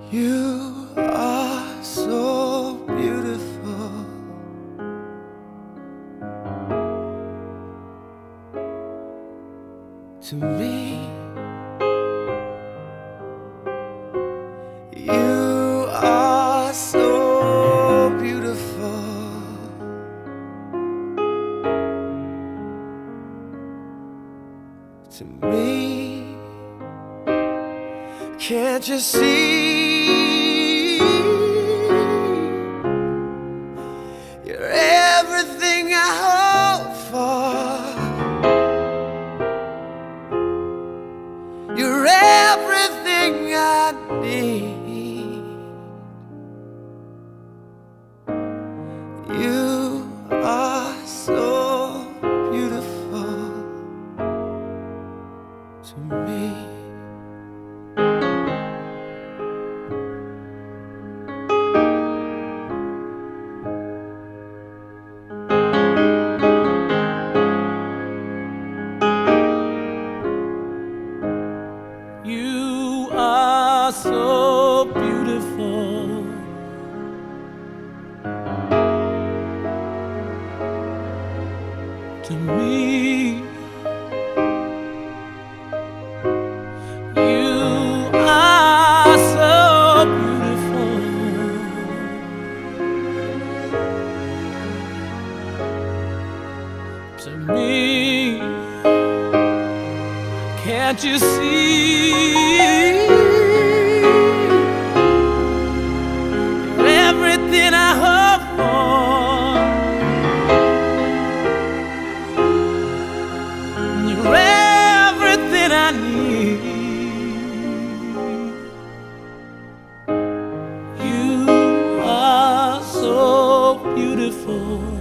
You are so beautiful to me. You are so beautiful to me. Can't you see? You're everything I hope for. You're everything I need. You are so beautiful to me. You are so beautiful to me. You are so beautiful to me. Can't you see? You're everything I hope for. You're everything I need. You are so beautiful